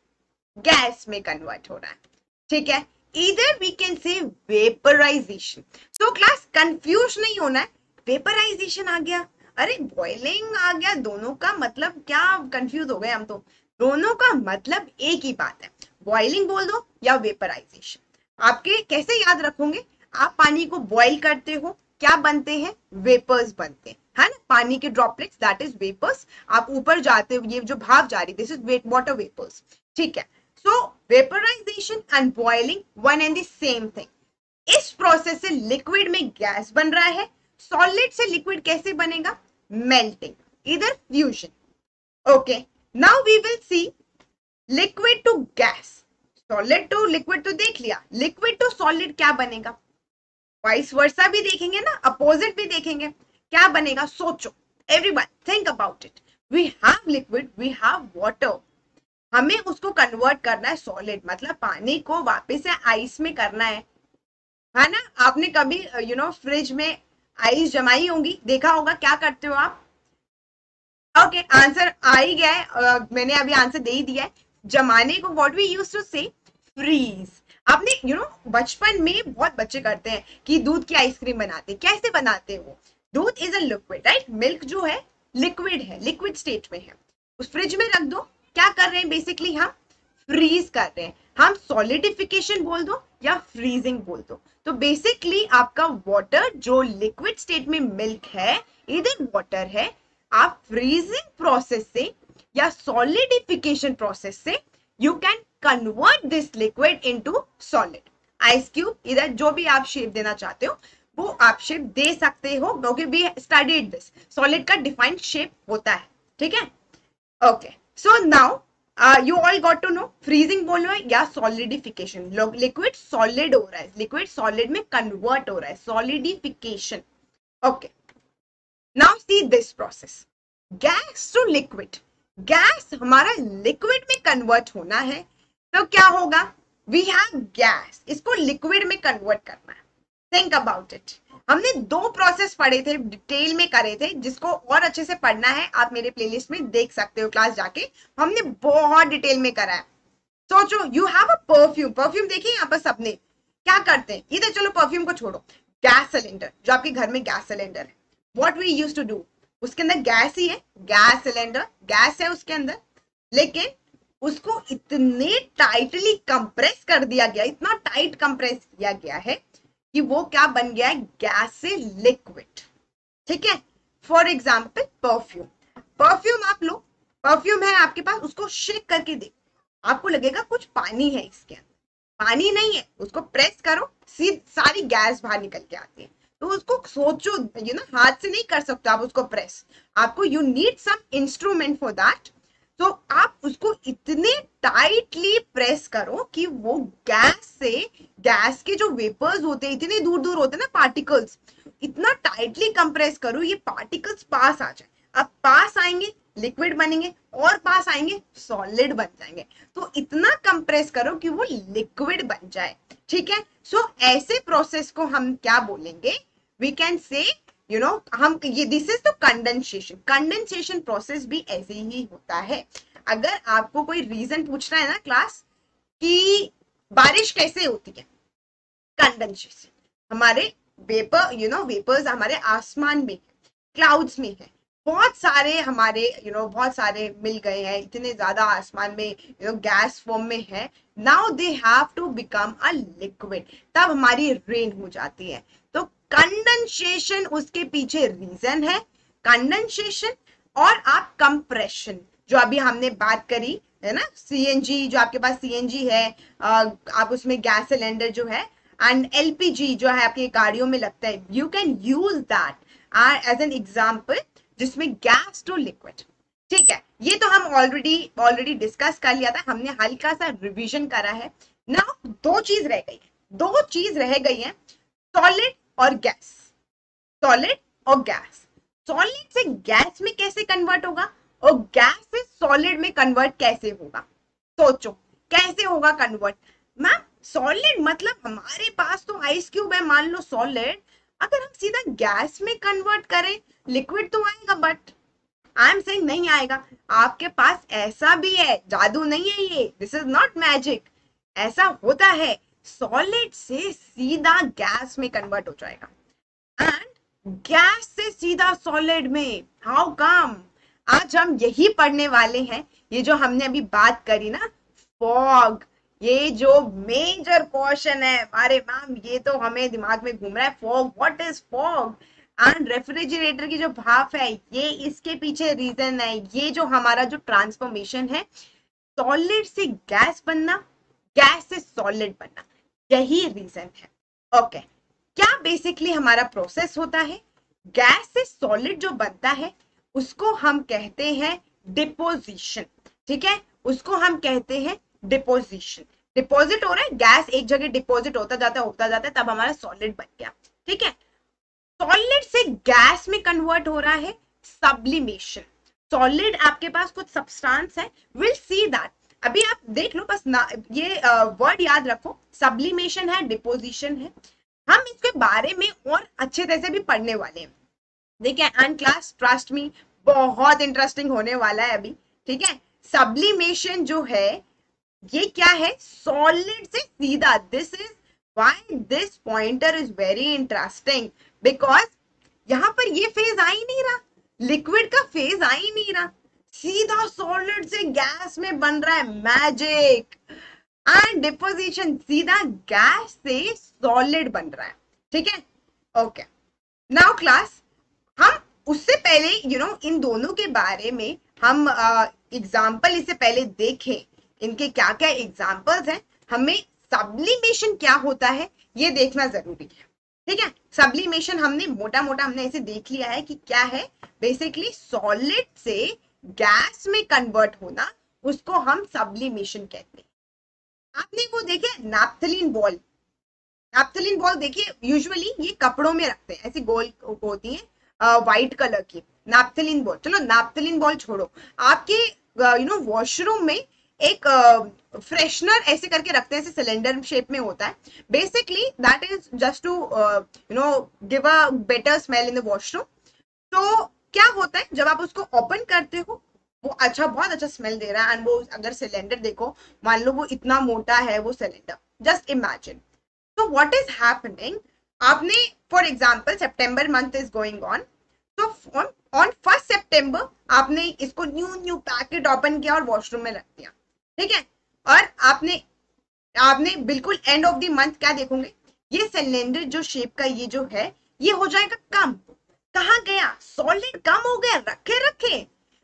गैस में कन्वर्ट हो रहा है, ठीक है। Either we can say vaporization. So class confuse नहीं होना है, वेपराइजेशन आ गया, अरे बॉइलिंग आ गया, दोनों का मतलब क्या, कंफ्यूज हो गए हम तो, दोनों का मतलब एक ही बात है, बॉइलिंग बोल दो या वेपराइजेशन। आपके कैसे याद रखोगे, आप पानी को बॉइल करते हो, क्या बनते हैं, वेपर्स बनते हैं, है ना, पानी के ड्रॉपलेट्स दैट इज वेपर्स, आप ऊपर जाते हो, ये जो भाप जा रही, दिस इज वाटर वेपर्स, ठीक है। So vaporization and boiling one and the same thing. इस प्रोसेस से लिक्विड में गैस बन रहा है, सॉलिड से लिक्विड कैसे बनेगा, मेल्टिंग, इधर fusion. Okay, now we will see liquid to gas, solid to liquid तो देख लिया, लिक्विड टू सॉलिड क्या बनेगा, वाइस वर्सा भी देखेंगे ना, अपोजिट भी देखेंगे, क्या बनेगा, सोचो, everyone think about it, we have liquid, we have water, हमें उसको कन्वर्ट करना है सॉलिड, मतलब पानी को वापस से आइस में करना है है ना। आपने कभी यू नो फ्रिज में आइस जमाई होंगी, देखा होगा, क्या करते हो आप, ओके okay, आंसर आ ही गया है, uh, मैंने अभी आंसर दे ही दिया है, जमाने को what we used to say freeze. आपने यू नो बचपन में बहुत बच्चे करते हैं कि दूध की आइसक्रीम बनाते, कैसे बनाते हैं वो, दूध is a liquid, right, milk जो है लिक्विड है, लिक्विड स्टेट में है, उस फ्रिज में रख दो, क्या कर रहे हैं बेसिकली, हम फ्रीज कर रहे हैं, हम सॉलिडिफिकेशन बोल दो या फ्रीजिंग बोल दो। तो बेसिकली आपका वाटर जो लिक्विड स्टेट में मिल्क है, इधर वाटर है, आप फ्रीजिंग प्रोसेस से या सॉलिडिफिकेशन प्रोसेस से you can convert this liquid into solid, ice cube, इधर जो भी आप शेप देना चाहते हो वो आप शेप दे सकते हो, क्योंकि वी स्टडीड दिस, सॉलिड का डिफाइंड शेप होता है, ठीक है। Okay, so now you all got to know freezing बोल रहे हो या सॉलिडिफिकेशन. लिक्विड सॉलिड हो रहा है, लिक्विड सॉलिड में कन्वर्ट हो रहा है, solidification. Okay, now see this process, gas to liquid. Gas हमारा लिक्विड में कन्वर्ट होना है तो क्या होगा, वी हैव गैस, इसको लिक्विड में कन्वर्ट करना है. Think about it. हमने दो प्रोसेस पढ़े थे, डिटेल में करे थे. जिसको और अच्छे से पढ़ना है आप मेरे प्लेलिस्ट में देख सकते हो क्लास जाके, हमने बहुत डिटेल में करा है. सोचो, you have a perfume. Perfume देखिए यहाँ पर सबने क्या करते हैं, इधर चलो परफ्यूम को छोड़ो, गैस सिलेंडर जो आपके घर में गैस सिलेंडर है, what we used to do, उसके अंदर गैस ही है, गैस सिलेंडर गैस है उसके अंदर, लेकिन उसको इतने टाइटली कंप्रेस कर दिया गया, इतना टाइट कंप्रेस किया गया है कि वो क्या बन गया है, गैस से लिक्विड. ठीक है. For example perfume. परफ्यूम आप लो, परफ्यूम है आपके पास, उसको शेक करके देखो, आपको लगेगा कुछ पानी है इसके अंदर. पानी नहीं है, उसको प्रेस करो, सीधी सारी गैस बाहर निकल के आती है. तो उसको सोचो, यू नो, हाथ से नहीं कर सकते आप उसको प्रेस, आपको you need some instrument for that. तो आप उसको इतने टाइटली प्रेस करो कि वो गैस से, गैस के जो वेपर्स होते हैं इतने दूर दूर होते हैं ना, पार्टिकल्स, इतना टाइटली कंप्रेस करो ये पार्टिकल्स पास आ जाए. अब पास आएंगे लिक्विड बनेंगे, और पास आएंगे सॉलिड बन जाएंगे. तो इतना कंप्रेस करो कि वो लिक्विड बन जाए. ठीक है. सो so, ऐसे प्रोसेस को हम क्या बोलेंगे, we can say, you know, हम ये this is the condensation. Condensation process भी ऐसे ही होता है. अगर आपको कोई रीजन पूछना है ना क्लास कि बारिश कैसे होती है, कंडेंसेशन. हमारे वेपर, यू नो, वेपर्स हमारे आसमान में, क्लाउड्स में है, बहुत सारे हमारे, यू नो, बहुत सारे मिल गए हैं, इतने ज्यादा आसमान में, यू नो, गैस फॉर्म में है. Now they have to become a liquid, तब हमारी रेन हो जाती है. तो कंडेंसेशन उसके पीछे रीजन है, कंडेंसेशन. और आप कंप्रेशन जो अभी हमने बात करी है ना, सीएनजी, जो आपके पास सीएनजी है, आप उसमें गैस सिलेंडर जो है, एंड एलपीजी जो है आपकी गाड़ियों में लगता है, you can use that as an example, जिसमें गैस टू लिक्विड. ठीक है. ये तो हम ऑलरेडी ऑलरेडी डिस्कस कर लिया था, हमने हल्का सा रिवीजन करा है. नाउ दो चीज रह गई है, दो चीज रह गई है, सॉलिड और गैस. सॉलिड और गैस. सॉलिड से गैस में कैसे कन्वर्ट होगा, और गैस से सॉलिड में कन्वर्ट कैसे होगा. सोचो कैसे होगा कन्वर्ट. मैम सॉलिड मतलब हमारे पास तो आइस क्यूब है, मान लो सॉलिड, अगर हम सीधा गैस में कन्वर्ट करें लिक्विड तो आएगा, बट आई एम सेइंग नहीं आएगा. आपके पास ऐसा भी है, जादू नहीं है ये, दिस इज नॉट मैजिक, ऐसा होता है. सॉलिड से सीधा गैस में कन्वर्ट हो जाएगा, एंड गैस से सीधा सॉलिड में. How come? आज हम यही पढ़ने वाले हैं, ये जो हमने अभी बात करी ना, फॉग, ये जो मेजर पोर्शन है. अरे मैम ये तो हमें दिमाग में घूम रहा है, fog, what is fog. And refrigerator की जो भाप है, ये इसके पीछे रीजन है. ये जो हमारा जो ट्रांसफॉर्मेशन है, सॉलिड से गैस बनना, गैस से सॉलिड बनना, यही रीजन है. Okay okay. क्या बेसिकली हमारा प्रोसेस होता है, गैस से सॉलिड जो बनता है उसको हम कहते हैं डिपोजिशन. ठीक है, उसको हम कहते हैं डिपोजिशन. डिपॉजिट हो रहा है, गैस एक जगह डिपॉजिट होता जाता है होता जाता है तब हमारा सॉलिड बन गया. ठीक है. सॉलिड से गैस में कन्वर्ट हो रहा है सब्लिमेशन. सॉलिड आपके पास कुछ सब्सटेंस है, विल सी दैट. अभी आप देख लो बस ना, ये वर्ड uh, याद रखो, सब्लिमेशन है, डिपोजिशन है. हम इसके बारे में और अच्छे तरह से भी पढ़ने वाले हैं. देखिए एंड क्लास, ट्रस्ट मी, बहुत इंटरेस्टिंग होने वाला है अभी. ठीक है. सब्लिमेशन जो है ये क्या है, सॉलिड से सीधा. This is why this pointer is very interesting, because यहां पर ये फेज आ ही नहीं रहा, लिक्विड का फेज आ ही नहीं रहा, सीधा सॉलिड से गैस में बन रहा है. मैजिक. एंड डिपोजिशन, सीधा गैस से सॉलिड बन रहा है. ठीक है. ओके. नाउ क्लास, हम उससे पहले यू you नो know, इन दोनों के बारे में हम एग्जाम्पल uh, इससे पहले देखें, इनके क्या क्या एग्जाम्पल्स हैं, हमें सब्लिमेशन क्या होता है ये देखना जरूरी है. ठीक है. सब्लिमेशन हमने मोटा मोटा हमने ऐसे देख लिया है कि क्या है, बेसिकली सॉलिड से गैस में कन्वर्ट होना, उसको हम सब्लिमेशन कहते हैं। आपने वो देखे नैप्थलीन बॉल, नैप्थलीन बॉल देखिए, यूजुअली ये कपड़ों में रखते हैं, ऐसी गोल होती है व्हाइट कलर की नैप्थलीन बॉल। चलो नैप्थलीन बॉल छोड़ो, आपके यू नो वॉशरूम में एक फ्रेशनर uh, ऐसे करके रखते हैं, ऐसे सिलेंडर शेप में होता है। Basically that is just to you know give a better smell in the washroom. तो क्या होता है, जब आप उसको ओपन करते हो, वो अच्छा, बहुत अच्छा स्मेल दे रहा है, एंड वो अगर सिलेंडर देखो, मान लो वो इतना मोटा है वो सिलेंडर, जस्ट इमेजिन। तो व्हाट इज हैपनिंग, आपने फॉर एग्जांपल सितंबर मंथ इज गोइंग ऑन, तो ऑन फर्स्ट सितंबर आपने इसको न्यू न्यू पैकेट ओपन किया और वॉशरूम में रख दिया, ठीक है। और आपने आपने बिल्कुल एंड ऑफ द मंथ क्या देखोगे, ये सिलेंडर जो शेप का ये जो है, ये हो जाएगा कम। कहाँ गया, सॉलिड कम हो गया, रखे रखे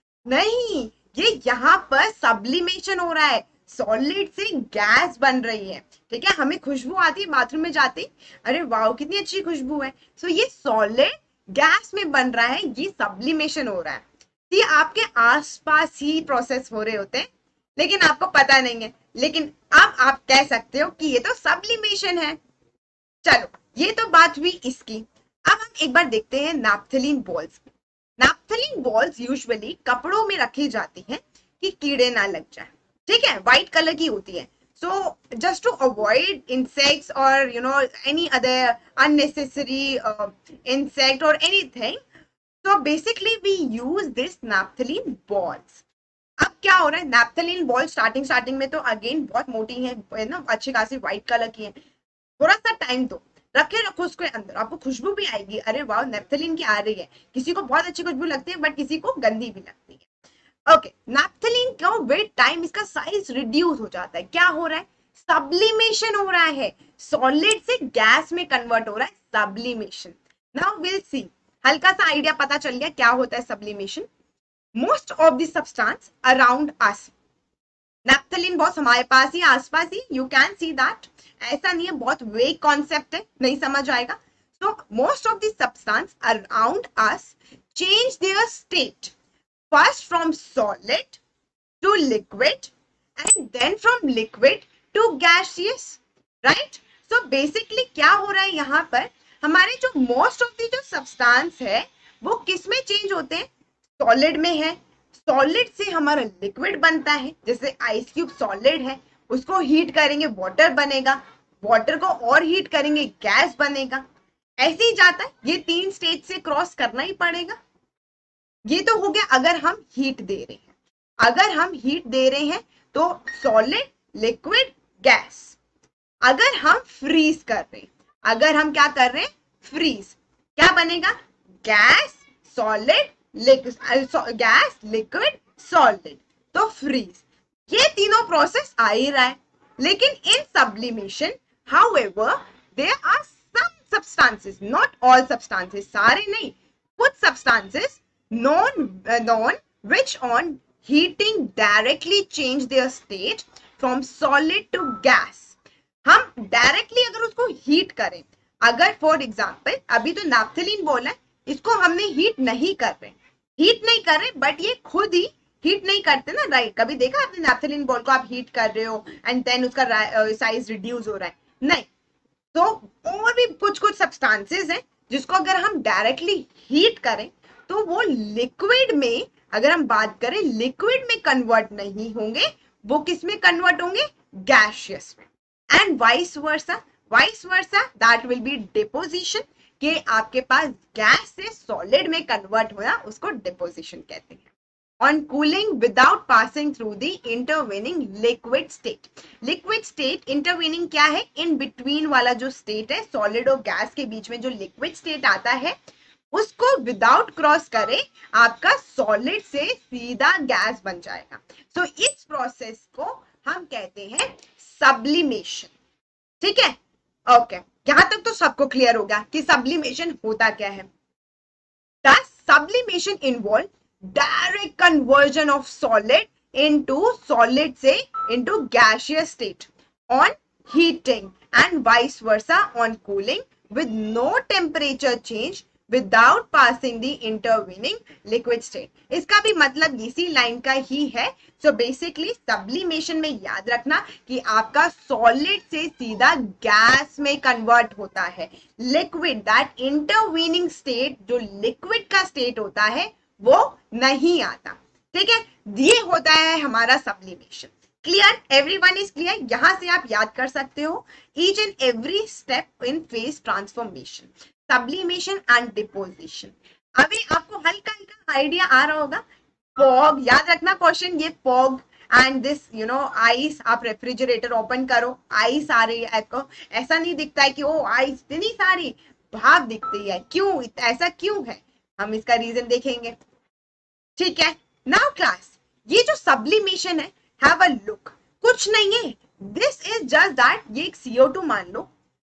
नहीं, ये यहाँ पर सब्लिमेशन हो रहा है, सॉलिड से गैस बन रही है, ठीक है। हमें खुशबू आती है बाथरूम में जाते, अरे वाह कितनी अच्छी खुशबू है, सो so, ये सॉलिड गैस में बन रहा है, ये सब्लिमेशन हो रहा है। ये आपके आसपास ही प्रोसेस हो रहे होते हैं, लेकिन आपको पता नहीं है, लेकिन अब आप कह सकते हो कि ये तो सब्लिमेशन है। चलो ये तो बात हुई इसकी। अब हम एक बार देखते हैं naphthalene balls. Naphthalene balls usually कपड़ों में रखी जाती हैं कि कीड़े ना लग जाए, ठीक है, व्हाइट कलर की होती है। So just to avoid insects और you know any other unnecessary insect और anything, so basically we use this naphthalene balls। अब क्या हो रहा है, नैप्थलीन बॉल स्टार्टिंग स्टार्टिंग में तो अगेन बहुत मोटी है ना, अच्छी खासी व्हाइट कलर की है, थोड़ा सा टाइम दो, रखे रखो उसके अंदर, आपको खुशबू भी आएगी, अरे वाह नैप्थलीन की आ रही है, किसी को बहुत अच्छी खुशबू लगती है बट किसी को गंदी भी लगती है। ओके, नैप्थलीन का विद टाइम इसका साइज रिड्यूस हो जाता है, क्या हो रहा है, सब्लिमेशन हो रहा है, सॉलिड से गैस में कन्वर्ट हो रहा है, सब्लिमेशन। नाउ विल सी, हल्का सा आइडिया पता चल गया क्या होता है sublimation. Most of the substance around us, naphthalene balls हमारे पास ही आसपास ही, यू कैन सी दैट, ऐसा नहीं है, बहुत वेग कॉन्सेप्ट है, नहीं समझ आएगा। So most of the substance around us change their state first from solid to liquid and then from liquid to gaseous, right. So basically क्या हो रहा है यहाँ पर, हमारे जो मोस्ट ऑफ द जो सब्सटेंस है वो किस में चेंज होते हैं, सॉलिड में है, सॉलिड से हमारा लिक्विड बनता है, जैसे आइस क्यूब सॉलिड है, उसको हीट करेंगे वाटर बनेगा, वाटर को और हीट करेंगे गैस बनेगा, ऐसे ही जाता है, ये तीन स्टेज से क्रॉस करना ही पड़ेगा। ये तो हो गया अगर हम हीट दे रहे हैं, अगर हम हीट दे रहे हैं तो सॉलिड लिक्विड गैस। अगर हम फ्रीज कर रहे हैं, अगर हम क्या कर रहे हैं, फ्रीज, क्या बनेगा, gas solid gas liquid solid, तो फ्रीज। ये तीनों प्रोसेस आ ही रहा है, लेकिन in sublimation however there are some substances, not all substances, सारे नहीं, कुछ substances known uh, known which on heating directly change their state from solid to gas। हम डायरेक्टली अगर उसको हीट करें, अगर फॉर एग्जांपल अभी तो नैप्थलीन बोला है, इसको हमने हीट नहीं कर रहे, हीट नहीं कर रहे, बट ये खुद ही हीट नहीं करते ना, राइट। कभी देखा आपने नैप्थलीन बॉल को आप हीट कर रहे हो एंड देन उसका साइज रिड्यूस हो रहा है, नहीं। तो और भी कुछ कुछ सब्सटेंसेस हैं जिसको अगर हम डायरेक्टली हीट करें तो वो लिक्विड में, अगर हम बात करें लिक्विड में कन्वर्ट नहीं होंगे, वो किस में कन्वर्ट होंगे, गैसियस में। And vice versa, vice versa that will be deposition, कि आपके पास गैस से सॉलिड में कन्वर्ट होना, उसको डिपोजिशन कहते हैं। On cooling without passing through the intervening liquid state, liquid state intervening क्या है, इन बिटवीन वाला जो स्टेट है, सॉलिड और गैस के बीच में जो लिक्विड स्टेट आता है, उसको विदाउट क्रॉस करे आपका सॉलिड से सीधा गैस बन जाएगा। सो so, इस प्रोसेस को हम कहते हैं सब्लिमेशन, ठीक है। Okay okay. यहां तक तो सबको क्लियर हो गया कि सब्लिमेशन होता क्या है। The sublimation involve direct conversion of solid into solid से into gaseous state on heating and vice versa on cooling with no temperature change without passing the intervening liquid state। इसका भी मतलब इसी लाइन का ही है। सो बेसिकली सब्लिमेशन में याद रखना कि आपका सॉलिड से सीधा गैस में कन्वर्ट होता है। लिक्विड, दैट इंटरवीनिंग स्टेट जो लिक्विड का स्टेट होता है वो नहीं आता। ठीक है, ये होता है हमारा sublimation. Clear, everyone is clear? यहां से आप याद कर सकते हो each and every step in phase transformation, sublimation and deposition. अभी आपको हल्का हल्का आइडिया आ रहा होगा। फॉग, याद रखना क्वेश्चन, ये fog and this you know ice, आप रेफ्रिजरेटर ओपन करो, आइस आ रही है आपको, ऐसा नहीं दिखता है कि ओ आइस इतनी सारी, भाप दिखती है। क्यों, ऐसा क्यों है, हम इसका रीजन देखेंगे। ठीक है, नाउ क्लास, ये जो सब्लिमेशन है, हैव अ लुक, कुछ नहीं है, दिस इज जस्ट दैट, ये एक सी ओ टू मान लो,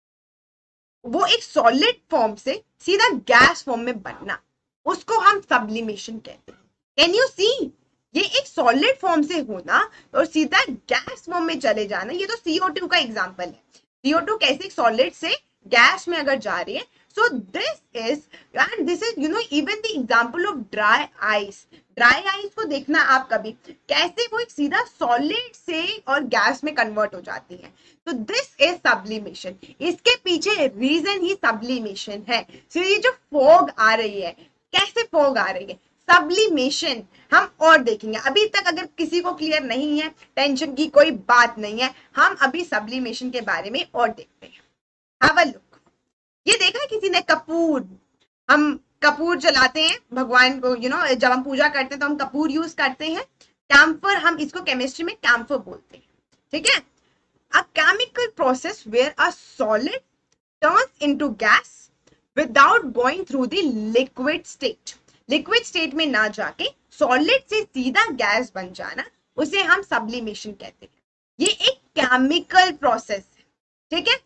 वो एक सॉलिड फॉर्म से सीधा गैस फॉर्म में बनना, उसको हम सब्लिमेशन कहते हैं। कैन यू सी, ये एक सॉलिड फॉर्म से होना और सीधा गैस फॉर्म में चले जाना, ये तो सी ओ टू का एग्जांपल है। सी ओ टू कैसे सॉलिड से गैस में अगर जा रही है, so this is and this is you know even the example of dry ice, dry ice को देखना आप कभी, कैसे वो एक सीधा सॉलिड से और गैस में कन्वर्ट हो जाती है। तो दिस इज सब्लिमेशन, इसके पीछे रीजन ही सब्लिमेशन है। so ये जो फॉग आ रही है, कैसे फॉग आ रही है, सब्लिमेशन हम और देखेंगे। अभी तक अगर किसी को क्लियर नहीं है, टेंशन की कोई बात नहीं है, हम अभी सब्लिमेशन के बारे में और देखते हैं। हैव अ लुक, ये देखा है किसी ने कपूर, हम कपूर जलाते हैं भगवान को, यू नो जब हम पूजा करते हैं तो हम कपूर यूज करते हैं। कैम्फर, हम इसको केमिस्ट्री में कैम्फर बोलते हैं। ठीक है, a chemical process where a solid turns into gas without going through the liquid state. Liquid state में ना जाके सॉलिड से सीधा गैस बन जाना, उसे हम सब्लिमेशन कहते हैं। ये एक केमिकल प्रोसेस है। ठीक है,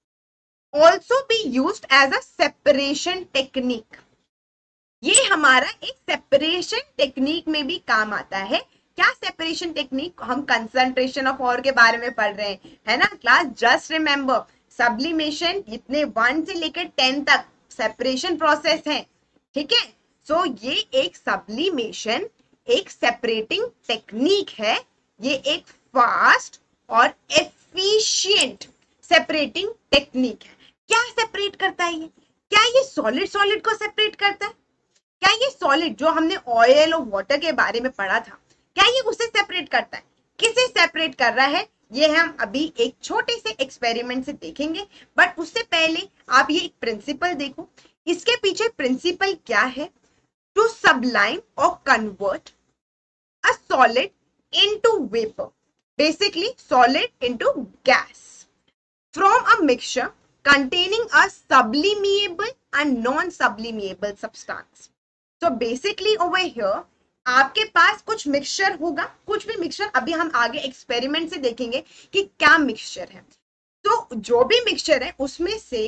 also be used as a separation technique, ये हमारा एक सेपरेशन टेक्निक में भी काम आता है। क्या सेपरेशन टेक्निक, हम कंसंट्रेशन ऑफ और के बारे में पढ़ रहे हैं, है ना क्लास। जस्ट रिमेंबर, सब्लिमेशन इतने वन से लेकर टेन तक सेपरेशन प्रोसेस है। ठीक है, सो so, ये एक सब्लिमेशन एक सेपरेटिंग टेक्निक है, ये एक फास्ट और एफिशिएंट सेपरेटिंग टेक्निक है। क्या सेपरेट करता है ये, क्या ये सॉलिड सॉलिड को सेपरेट करता है, क्या ये सॉलिड जो हमने ऑयल और वाटर के बारे में पढ़ा था, क्या ये उसे सेपरेट करता है, किसे सेपरेट कर रहा है, ये हम अभी एक छोटे से एक्सपेरिमेंट से देखेंगे। बट उससे पहले आप ये एक प्रिंसिपल देखो, इसके पीछे प्रिंसिपल क्या है, टू सबलाइम और convert a solid into vapour, basically solid into gas from a mixture containing a sublimable and non-sublimable substance. So basically over here आपके पास कुछ मिक्सचर होगा, कुछ भी मिक्सचर, अभी हम आगे एक्सपेरिमेंट से देखेंगे कि क्या मिक्सचर है। तो जो भी मिक्सचर है उसमें से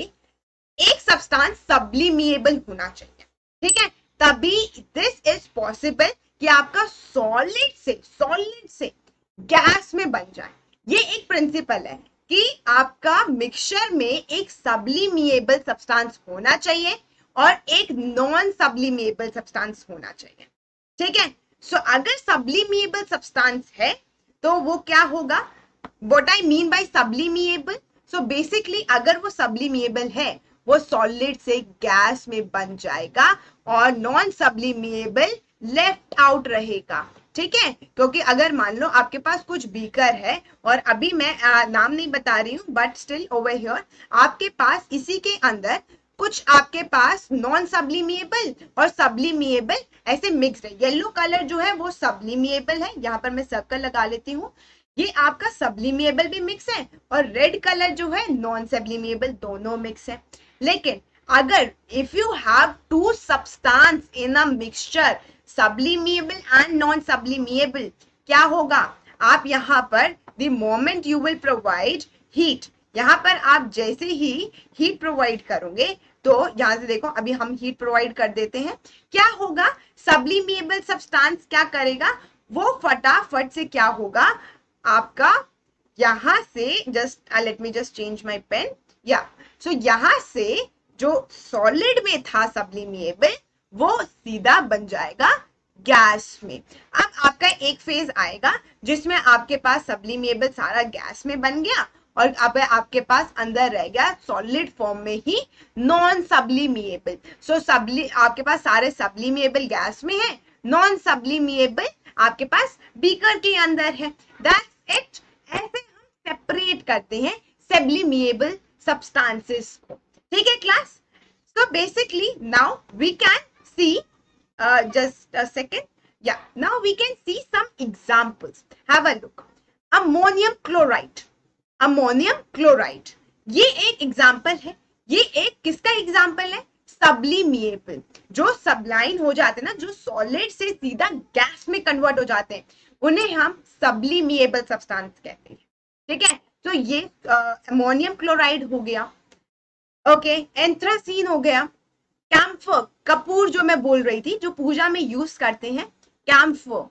एक सब्सटेंस सब्लिमेबल होना चाहिए। ठीक है, तभी दिस इज पॉसिबल कि आपका सॉलिड से सॉलिड से गैस में बन जाए। ये एक प्रिंसिपल है कि आपका मिक्सचर में एक सब्लिमेबल सब्सटेंस होना चाहिए और एक नॉन सब्लिमेबल सब्सटेंस होना चाहिए। ठीक है, सो so, अगर सब्लिमेबल सब्सटेंस है तो वो क्या होगा, what I mean by sublimable, so basically अगर वो सब्लिमेबल है वो सॉलिड से गैस में बन जाएगा और नॉन सब्लिमेबल लेफ्ट आउट रहेगा। ठीक है, क्योंकि अगर मान लो आपके पास कुछ बीकर है और अभी मैं आ, नाम नहीं बता रही हूँ, बट स्टिल ओवर हियर आपके पास इसी के अंदर कुछ आपके पास नॉन सब्लिमेबल और सब्लिमेबल ऐसे मिक्स है। येलो कलर जो है वो सब्लिमेबल है, यहाँ पर मैं सर्कल लगा लेती हूँ, ये आपका सब्लिमेबल भी मिक्स है और रेड कलर जो है नॉन सब्लिमेबल, दोनों मिक्स है। लेकिन अगर if you have two substance in a mixture sublimable and non sublimable, क्या होगा, आप यहाँ पर the moment you will provide heat, यहाँ पर आप जैसे ही हीट प्रोवाइड करोगे तो यहाँ से देखो अभी हम हीट प्रोवाइड कर देते हैं, क्या होगा, सब्लिमेबल सब्सटेंस क्या करेगा, वो फटाफट से क्या होगा आपका यहाँ से, just let me just change my pen, या सो यहाँ से जो सॉलिड में था सब्लिमिएबल वो सीधा बन जाएगा गैस में। अब आपका एक फेज आएगा जिसमें आपके पास सब्लिमिएबल सारा गैस में बन गया और अब आपके पास अंदर रह गया सॉलिड फॉर्म में ही नॉन सब्लिमिएबल। सो सबली आपके पास सारे सब्लिमिएबल गैस में है, नॉन सब्लिमिएबल आपके पास बीकर के अंदर है। That's it. ऐसे हम सेपरेट करते हैं सब्लिमिएबल सब्सटेंसेस को। ठीक है class? So basically now we can see Uh, just a second. Yeah, now we can see some examples. Have a look. Ammonium chloride. Ammonium chloride. ये एक एग्जाम्पल है। ये एक किसका एग्जाम्पल है? सब्लिमिएबल। जो सबलाइन हो जाते हैं ना, जो सॉलिड से सीधा गैस में कन्वर्ट हो जाते हैं, उन्हें हम सब्लिमिएबल सब्सटेंस कहते हैं। ठीक है? तो ये अमोनियम uh, क्लोराइड हो गया, ओके, एंथ्रासीन हो गया, कैम्फर, कपूर जो मैं बोल रही थी, जो पूजा में यूज करते हैं, camphor,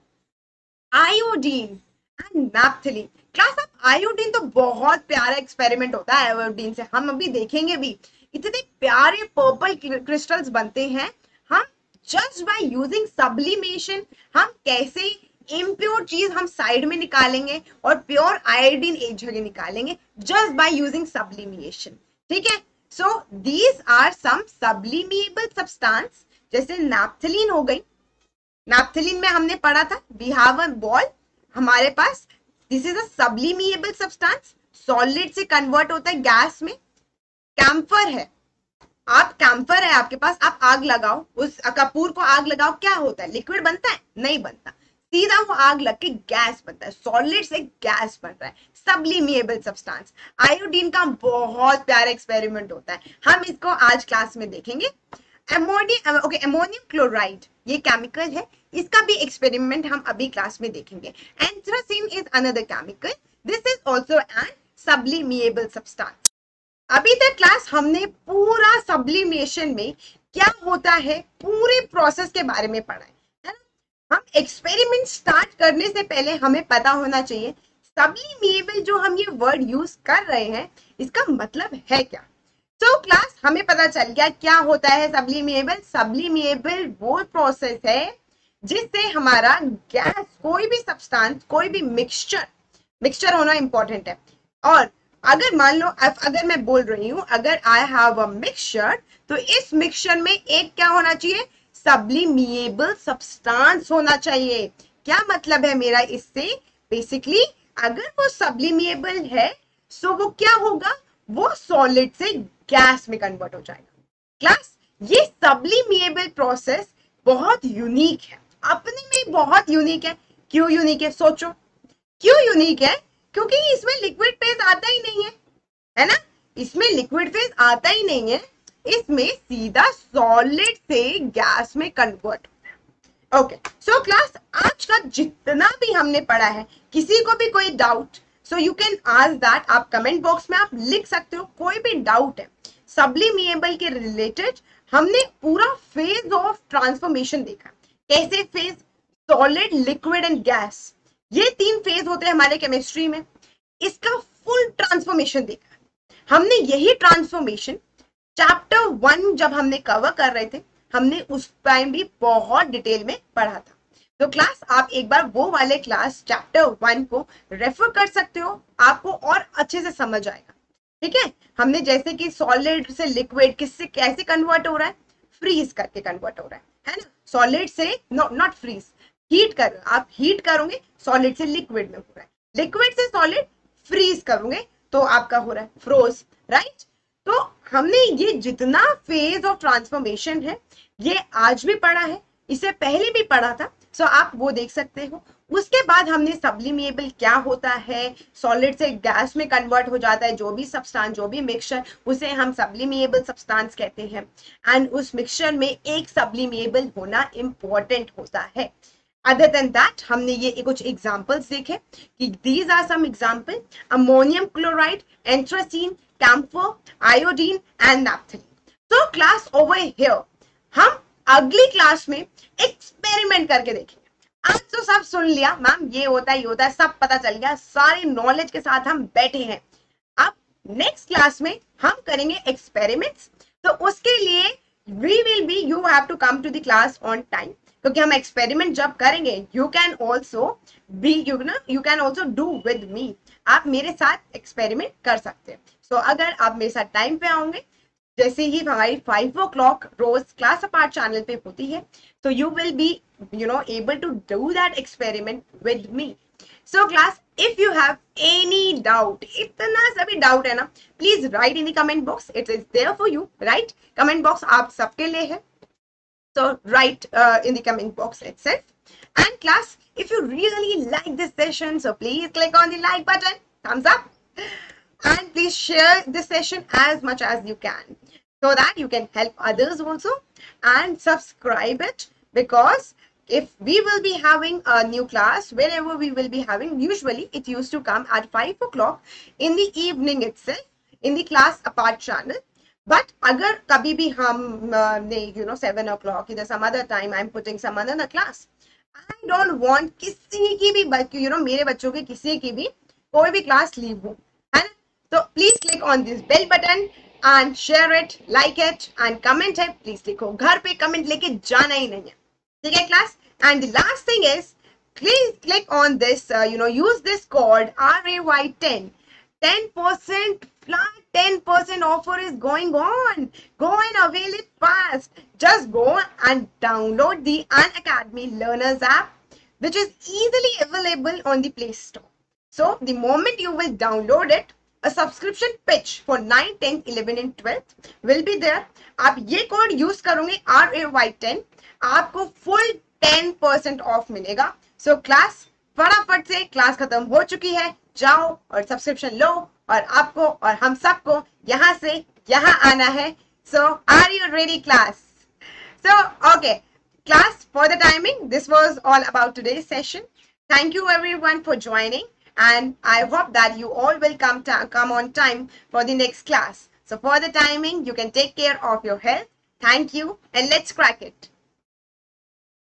iodine and naphthalene. Class of iodine तो बहुत प्यारा एक्सपेरिमेंट होता है आयोडीन से, हम अभी देखेंगे भी। इतने प्यारे पर्पल क्रिस्टल्स बनते हैं हम जस्ट बाय यूजिंग सब्लिमेशन। हम कैसे इम्प्योर चीज हम साइड में निकालेंगे और प्योर आयोडीन एक जगह निकालेंगे जस्ट बाय यूजिंग सब्लिमेशन। ठीक है? So these are some sublimeable substance, जैसे नैप्थलीन हो गई। नैप्थलीन में हमने पढ़ा था we have a ball, हमारे पास this is a sublimeable substance, solid से convert होता है गैस में। कैम्फर है, आप कैम्फर है आपके पास, आप आग लगाओ, उस कपूर को आग लगाओ, क्या होता है? लिक्विड बनता है? नहीं बनता, सीधा वो आग लग के गैस बनता है, सॉलिड से गैस बन रहा है, सब्लिमिएबल सब्सटेंस। आयोडीन का बहुत प्यारा एक्सपेरिमेंट होता है, हम इसको आज क्लास में देखेंगे। अमोनियम ओके अमोनियम क्लोराइड ये केमिकल है, इसका भी एक्सपेरिमेंट हम अभी क्लास में देखेंगे। Anthracene is another chemical, this is also an sublimable substance. अभी तक क्लास हमने पूरा सब्लिमेशन में क्या होता है पूरे प्रोसेस के बारे में पढ़ा है। हम एक्सपेरिमेंट स्टार्ट करने से पहले हमें पता होना चाहिए सब्लिमिएबल जो हम ये वर्ड यूज कर रहे हैं इसका मतलब है क्या। तो so, क्लास हमें पता चल गया क्या होता है सब्लिमिएबल। सब्लिमिएबल वो प्रोसेस है जिससे हमारा गैस, कोई भी सब्सटेंस, कोई भी मिक्सचर, मिक्सचर होना इंपॉर्टेंट है। और अगर मान लो अगर मैं बोल रही हूं अगर आई हैव अ मिक्सचर, तो इस मिक्सचर में एक क्या होना चाहिए? सब्लिमिएबल सब्सटेंस होना चाहिए। क्या मतलब है मेरा इससे? बेसिकली अगर वो सब्लिमिएबल है सो वो क्या होगा? वो सॉलिड से गैस में कन्वर्ट हो जाएगा। क्लास ये सब्लिमिएबल प्रोसेस बहुत यूनिक है, अपने में बहुत यूनिक है। क्यों यूनिक है? सोचो क्यों यूनिक है? क्योंकि इसमें लिक्विड फेज आता ही नहीं है, है ना? इसमें लिक्विड फेज आता ही नहीं है, इसमें सीधा सॉलिड से गैस में कन्वर्ट होता है। ओके, सो क्लास आज का जितना भी हमने पढ़ा है, किसी को भी कोई doubt, so you can ask that, आप कमेंट बॉक्स में आप लिख सकते हो, कोई भी डाउट है सब्लिमिएबल के रिलेटेड। हमने पूरा फेज ऑफ ट्रांसफॉर्मेशन देखा, कैसे phase, solid, liquid and gas, ये तीन फेज होते हैं हमारे केमिस्ट्री में। इसका फुल ट्रांसफॉर्मेशन देखा। हमने यही ट्रांसफॉर्मेशन चैप्टर वन जब हमने कवर कर रहे थे, हमने उस टाइम भी बहुत डिटेल में पढ़ा था। तो क्लास आप एक बार वो वाले क्लास चैप्टर वन को रेफर कर सकते हो, आपको और अच्छे से समझ आएगा। ठीक है? हमने जैसे कि सॉलिड से लिक्विड किससे कैसे कन्वर्ट हो रहा है, फ्रीज करके कन्वर्ट हो रहा है, है ना? सॉलिड से नॉट फ्रीज, हीट कर, आप हीट करोगे सॉलिड से लिक्विड में हो रहा है, लिक्विड से सॉलिड फ्रीज करोगे तो आपका हो रहा है फ्रोज, राइट? तो हमने ये जितना फेज ऑफ ट्रांसफॉर्मेशन है ये आज भी पढ़ा है, इससे पहले भी पढ़ा था, सो आप वो देख सकते हो। उसके बाद हमने सब्लिमिएबल क्या होता है, सॉलिड से गैस में कन्वर्ट हो जाता है जो भी सब्सटेंस, जो भी मिक्सचर, उसे हम सब्लिमिएबल सब्सटेंस कहते हैं। एंड उस मिक्सचर में एक सब्लिमिएबल होना इंपॉर्टेंट होता है। अदर देन दैट हमने ये कुछ एग्जांपल्स देखे कि these are some example, ammonium chloride, anthracene, camphor, iodine and naphthalene. तो क्लास ओवर हियर हम अगली क्लास में एक्सपेरिमेंट करके देखेंगे। आज तो सब सुन लिया मैम, ये होता है ये होता है, सब पता चल गया, सारी नॉलेज के साथ हम बैठे हैं। अब नेक्स्ट क्लास में हम करेंगे एक्सपेरिमेंट्स, तो उसके लिए we will be you have to come to the class on time, क्योंकि हम एक्सपेरिमेंट जब करेंगे you can also be you ना you can also do with me, आप मेरे साथ एक्सपेरिमेंट कर सकते हैं. सो so, अगर आप मेरे साथ टाइम पे आओगे, जैसे ही हमारी फाइव ओ क्लॉक रोज क्लास अपार्ट चैनल पे होती है, तो you will be you know able to do that experiment with me. So class, if you have any doubt, इतना सभी डाउट है ना, please write in the comment box. It is there for you, right? Comment box आप सबके लिए है. So write uh, in the comment box itself. And class, if you really like this session, so please click on the like button, thumbs up, and please share this session as much as you can, so that you can help others also, and subscribe it, because if we will be having a new class, whenever we will be having, usually it used to come at five o'clock in the evening itself in the class apart channel. But अगर कभी भी हम ने you know seven o'clock either some other time I'm putting some other class, I don't want किसी की भी you know मेरे बच्चों के किसी की भी कोई भी क्लास लीव हो, है ना? तो please click on this bell button and share it, like it, and comment है. please लिखो, घर पे कमेंट लेके जाना ही नहीं है, ठीक है class? And the last thing is, please click on this, uh, you know, use this code R A Y ten. ten percent flat, ten percent offer is going on. Go and avail it fast. Just go and download the Unacademy Learners app, which is easily available on the Play Store. So, the moment you will download it, a subscription pitch for nine, ten, eleven and twelve will be there. आप ये code use करोगे R A Y ten, आपको full ten percent of मिलेगा. So class फटाफट से, class खत्म हो चुकी है, जाओ और सब्सक्रिप्शन लो, और आपको और हम सबको यहाँ से यहाँ आना है. So are you ready class? So okay class, for the timing, this was all about today's session. Thank you everyone for joining, and I hope that you all will come come on time for the next class. So for the timing, you can take care of your health. Thank you, and let's crack it.